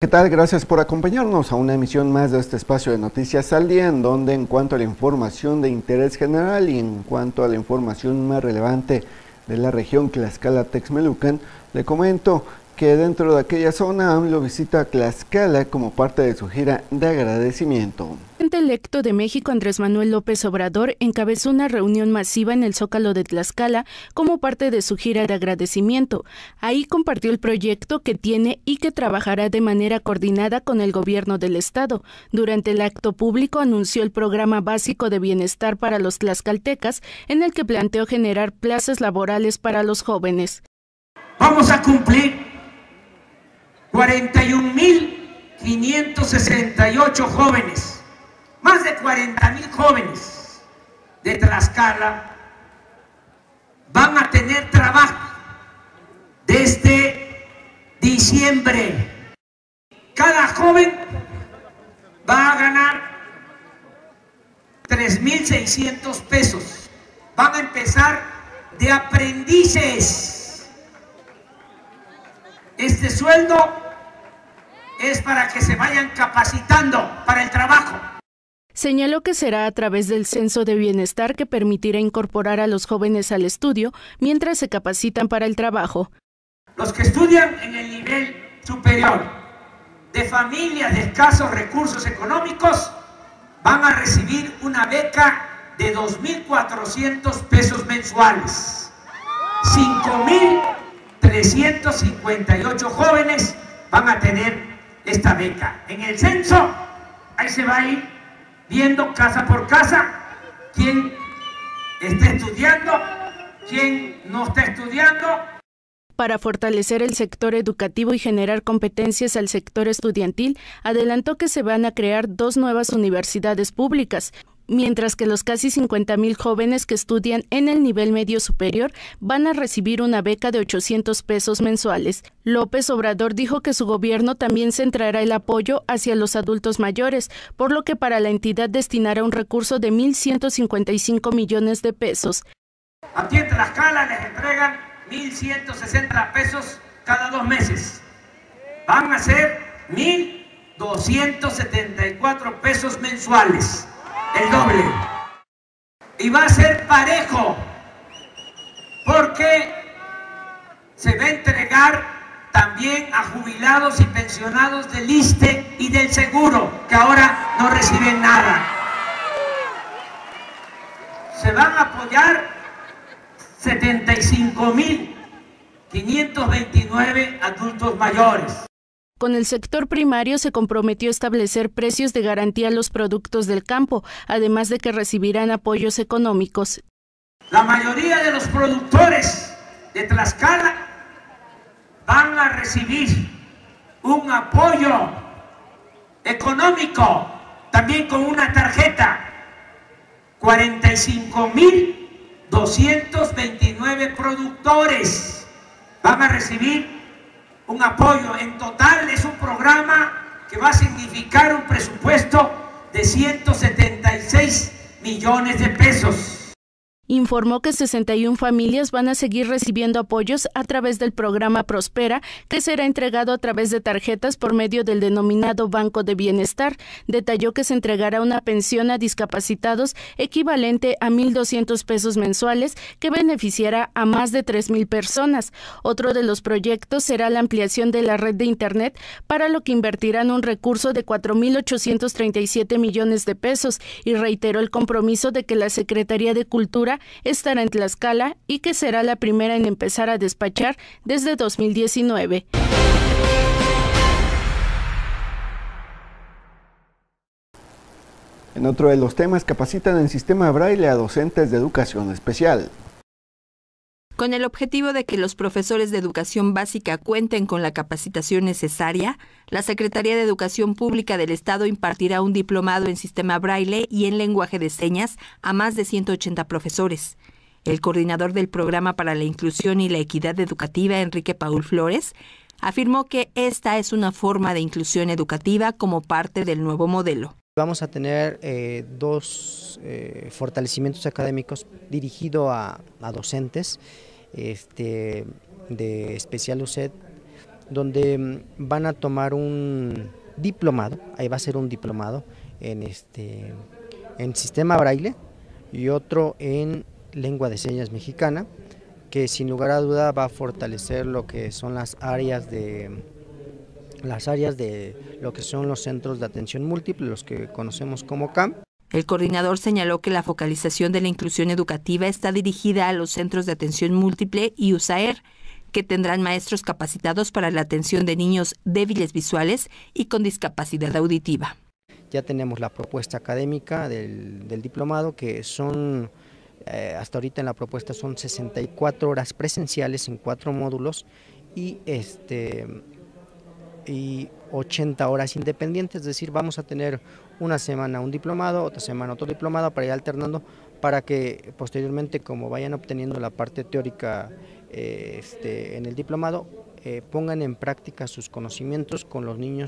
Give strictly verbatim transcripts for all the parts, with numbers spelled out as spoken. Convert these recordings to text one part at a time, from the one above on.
¿Qué tal? Gracias por acompañarnos a una emisión más de este espacio de Noticias al Día, en donde en cuanto a la información de interés general y en cuanto a la información más relevante de la región Tlaxcala-Texmelucan, le comento que dentro de aquella zona AMLO visita Tlaxcala como parte de su gira de agradecimiento. El presidente electo de México, Andrés Manuel López Obrador, encabezó una reunión masiva en el Zócalo de Tlaxcala como parte de su gira de agradecimiento. Ahí compartió el proyecto que tiene y que trabajará de manera coordinada con el gobierno del estado. Durante el acto público anunció el programa básico de bienestar para los tlaxcaltecas, en el que planteó generar plazas laborales para los jóvenes. Vamos a cumplir cuarenta y un mil quinientos sesenta y ocho jóvenes, más de cuarenta mil jóvenes de Tlaxcala van a tener trabajo desde diciembre. Cada joven va a ganar tres mil seiscientos pesos. Van a empezar de aprendices. Este sueldo es para que se vayan capacitando para el trabajo. Señaló que será a través del censo de bienestar que permitirá incorporar a los jóvenes al estudio mientras se capacitan para el trabajo. Los que estudian en el nivel superior de familias de escasos recursos económicos van a recibir una beca de dos mil cuatrocientos pesos mensuales. cinco mil trescientos cincuenta y ocho jóvenes van a tener esta beca. En el censo, ahí se va a ir viendo casa por casa quién está estudiando, quién no está estudiando. Para fortalecer el sector educativo y generar competencias al sector estudiantil, adelantó que se van a crear dos nuevas universidades públicas, mientras que los casi cincuenta mil jóvenes que estudian en el nivel medio superior van a recibir una beca de ochocientos pesos mensuales. López Obrador dijo que su gobierno también centrará el apoyo hacia los adultos mayores, por lo que para la entidad destinará un recurso de mil ciento cincuenta y cinco millones de pesos. Aquí en Tlaxcala les entregan mil ciento sesenta pesos cada dos meses. Van a ser mil doscientos setenta y cuatro pesos mensuales. El doble. Y va a ser parejo, porque se va a entregar también a jubilados y pensionados del ISSSTE y del Seguro, que ahora no reciben nada. Se van a apoyar setenta y cinco mil quinientos veintinueve adultos mayores. Con el sector primario se comprometió a establecer precios de garantía a los productos del campo, además de que recibirán apoyos económicos. La mayoría de los productores de Tlaxcala van a recibir un apoyo económico, también con una tarjeta. cuarenta y cinco mil doscientos veintinueve productores van a recibir un apoyo. En total es un programa que va a significar un presupuesto de ciento setenta y seis millones de pesos. Informó que sesenta y una familias van a seguir recibiendo apoyos a través del programa Prospera, que será entregado a través de tarjetas por medio del denominado Banco de Bienestar. Detalló que se entregará una pensión a discapacitados equivalente a mil doscientos pesos mensuales, que beneficiará a más de tres mil personas. Otro de los proyectos será la ampliación de la red de Internet, para lo que invertirán un recurso de cuatro mil ochocientos treinta y siete millones de pesos, y reiteró el compromiso de que la Secretaría de Cultura estará en Tlaxcala y que será la primera en empezar a despachar desde dos mil diecinueve. En otro de los temas, capacitan en sistema braille a docentes de educación especial. Con el objetivo de que los profesores de educación básica cuenten con la capacitación necesaria, la Secretaría de Educación Pública del Estado impartirá un diplomado en sistema braille y en lenguaje de señas a más de ciento ochenta profesores. El coordinador del Programa para la Inclusión y la Equidad Educativa, Enrique Paul Flores, afirmó que esta es una forma de inclusión educativa como parte del nuevo modelo. Vamos a tener eh, dos eh, fortalecimientos académicos dirigidos a, a docentes este, de especial U C E D donde van a tomar un diplomado, ahí va a ser un diplomado en, este, en sistema braille y otro en lengua de señas mexicana, que sin lugar a duda va a fortalecer lo que son las áreas de las áreas de lo que son los centros de atención múltiple, los que conocemos como C A M. El coordinador señaló que la focalización de la inclusión educativa está dirigida a los centros de atención múltiple y U S A E R, que tendrán maestros capacitados para la atención de niños débiles visuales y con discapacidad auditiva. Ya tenemos la propuesta académica del, del diplomado, que son Eh, hasta ahorita en la propuesta son sesenta y cuatro horas presenciales en cuatro módulos y, este, y ochenta horas independientes, es decir, vamos a tener una semana un diplomado, otra semana otro diplomado para ir alternando, para que posteriormente, como vayan obteniendo la parte teórica eh, este, en el diplomado, eh, pongan en práctica sus conocimientos con los niños.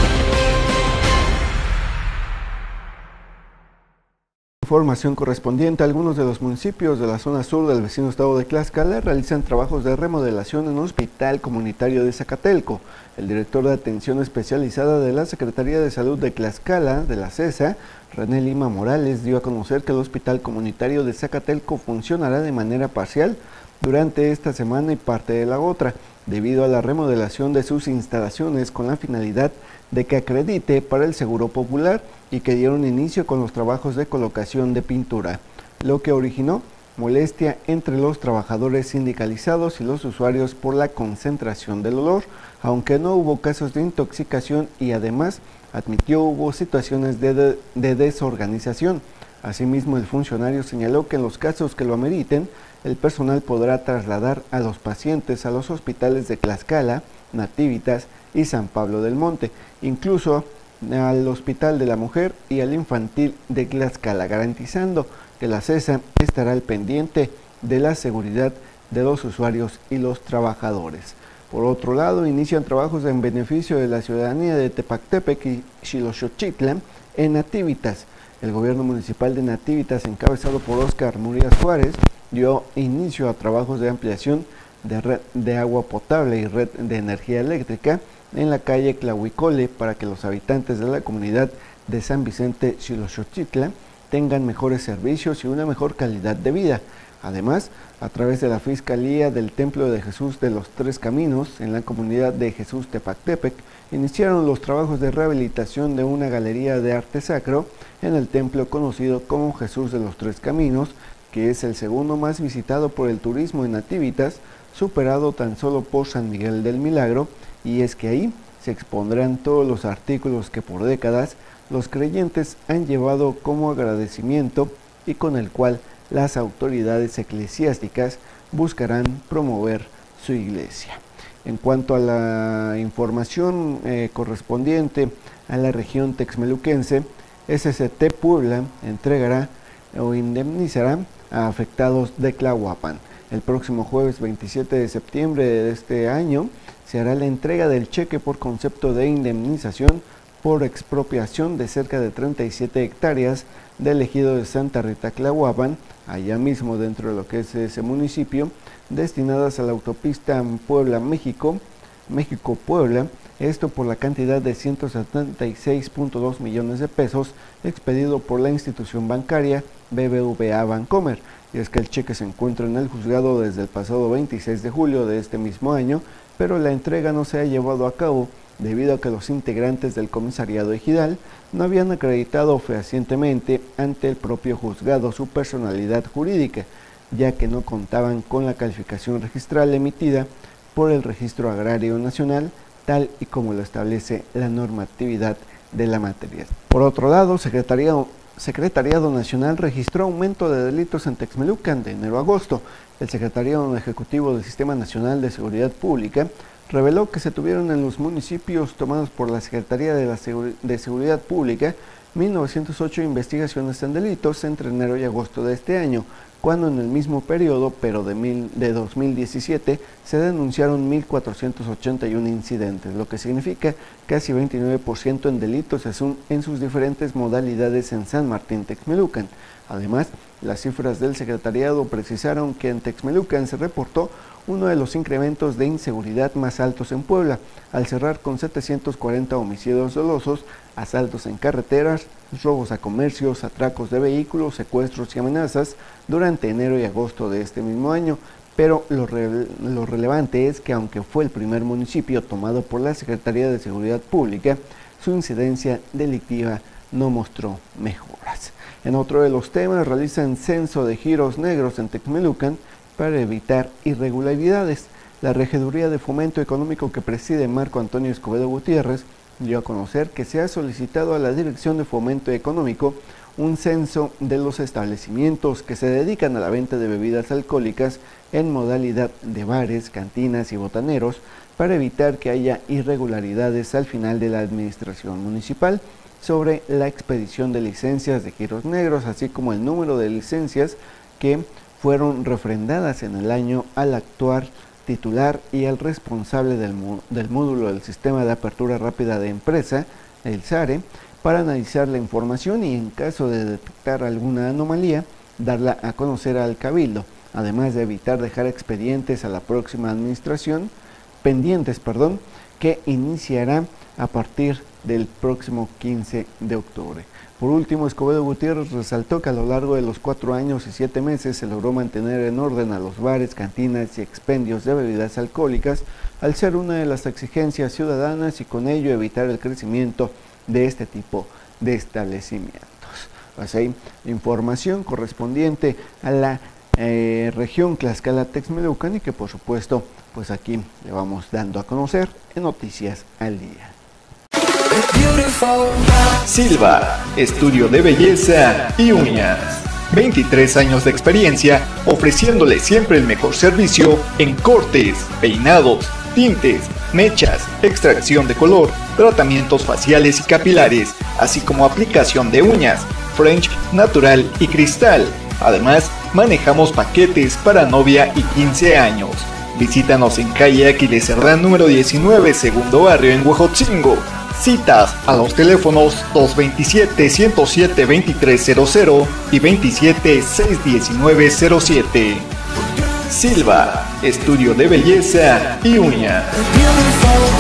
Información correspondiente a algunos de los municipios de la zona sur del vecino estado de Tlaxcala realizan trabajos de remodelación en un hospital comunitario de Zacatelco. El director de atención especializada de la Secretaría de Salud de Tlaxcala, de la CESA, René Lima Morales, dio a conocer que el hospital comunitario de Zacatelco funcionará de manera parcial durante esta semana y parte de la otra, debido a la remodelación de sus instalaciones con la finalidad de que acredite para el Seguro Popular y que dieron inicio con los trabajos de colocación de pintura, lo que originó molestia entre los trabajadores sindicalizados y los usuarios por la concentración del olor, aunque no hubo casos de intoxicación y además admitió hubo situaciones de, de, de desorganización. Asimismo, el funcionario señaló que en los casos que lo ameriten, el personal podrá trasladar a los pacientes a los hospitales de Tlaxcala, Nativitas y San Pablo del Monte, incluso al Hospital de la Mujer y al Infantil de Tlaxcala, garantizando que la CESA estará al pendiente de la seguridad de los usuarios y los trabajadores. Por otro lado, inician trabajos en beneficio de la ciudadanía de Tepactepec y Xiloxochitla en Nativitas. El gobierno municipal de Nativitas, encabezado por Óscar Murías Juárez, dio inicio a trabajos de ampliación de red de agua potable y red de energía eléctrica en la calle Tlahuicole para que los habitantes de la comunidad de San Vicente Xiloxochitla tengan mejores servicios y una mejor calidad de vida. Además, a través de la Fiscalía del Templo de Jesús de los Tres Caminos en la comunidad de Jesús Tepactepec, iniciaron los trabajos de rehabilitación de una galería de arte sacro en el templo conocido como Jesús de los Tres Caminos, que es el segundo más visitado por el turismo en Nativitas, superado tan solo por San Miguel del Milagro, y es que ahí se expondrán todos los artículos que por décadas los creyentes han llevado como agradecimiento y con el cual las autoridades eclesiásticas buscarán promover su iglesia. En cuanto a la información eh, correspondiente a la región texmeluquense, S S T Puebla entregará o indemnizará a afectados de Tlahuapan. El próximo jueves veintisiete de septiembre de este año se hará la entrega del cheque por concepto de indemnización por expropiación de cerca de treinta y siete hectáreas del ejido de Santa Rita Tlahuapan, allá mismo dentro de lo que es ese municipio, destinadas a la autopista Puebla-México, México-Puebla, esto por la cantidad de ciento setenta y seis punto dos millones de pesos expedido por la institución bancaria B B V A Bancomer. Y es que el cheque se encuentra en el juzgado desde el pasado veintiséis de julio de este mismo año, pero la entrega no se ha llevado a cabo debido a que los integrantes del comisariado ejidal no habían acreditado fehacientemente ante el propio juzgado su personalidad jurídica, ya que no contaban con la calificación registral emitida por el Registro Agrario Nacional, tal y como lo establece la normatividad de la materia. Por otro lado, Secretariado, Secretariado Nacional registró aumento de delitos en Texmelucan de enero a agosto. El Secretariado Ejecutivo del Sistema Nacional de Seguridad Pública reveló que se tuvieron en los municipios tomados por la Secretaría de, la Segur- de Seguridad Pública mil novecientos ocho investigaciones en delitos entre enero y agosto de este año, cuando en el mismo periodo, pero de, mil, de dos mil diecisiete, se denunciaron mil cuatrocientos ochenta y uno incidentes, lo que significa casi veintinueve por ciento en delitos en sus diferentes modalidades en San Martín Texmelucan. Además, las cifras del secretariado precisaron que en Texmelucan se reportó uno de los incrementos de inseguridad más altos en Puebla, al cerrar con setecientos cuarenta homicidios dolosos, asaltos en carreteras, robos a comercios, atracos de vehículos, secuestros y amenazas durante enero y agosto de este mismo año. Pero lo, re lo relevante es que aunque fue el primer municipio tomado por la Secretaría de Seguridad Pública, su incidencia delictiva no mostró mejoras. En otro de los temas, realizan censo de giros negros en Texmelucan para evitar irregularidades. La Regiduría de Fomento Económico que preside Marco Antonio Escobedo Gutiérrez dio a conocer que se ha solicitado a la Dirección de Fomento Económico un censo de los establecimientos que se dedican a la venta de bebidas alcohólicas en modalidad de bares, cantinas y botaneros para evitar que haya irregularidades al final de la administración municipal sobre la expedición de licencias de giros negros, así como el número de licencias que fueron refrendadas en el año al actuar titular y al responsable del, del módulo del Sistema de Apertura Rápida de Empresa, el SARE, para analizar la información y en caso de detectar alguna anomalía, darla a conocer al Cabildo, además de evitar dejar expedientes a la próxima administración, pendientes, perdón, que iniciará a partir del próximo quince de octubre. Por último, Escobedo Gutiérrez resaltó que a lo largo de los cuatro años y siete meses se logró mantener en orden a los bares, cantinas y expendios de bebidas alcohólicas, al ser una de las exigencias ciudadanas y con ello evitar el crecimiento de este tipo de establecimientos. Así, información correspondiente a la eh, región Tlaxcala-Texmelucan y que por supuesto, pues aquí le vamos dando a conocer en Noticias al Día. Silva, estudio de belleza y uñas. veintitrés años de experiencia ofreciéndole siempre el mejor servicio en cortes, peinados, tintes, mechas, extracción de color, tratamientos faciales y capilares, así como aplicación de uñas, French, natural y cristal. Además, manejamos paquetes para novia y quince años. Visítanos en calle Aquiles Cerdán número diecinueve, segundo barrio en Huejotzingo. Citas a los teléfonos dos veintisiete, ciento siete, veintitrés cero cero y veintisiete, seiscientos diecinueve cero siete. Silva, estudio de belleza y uñas.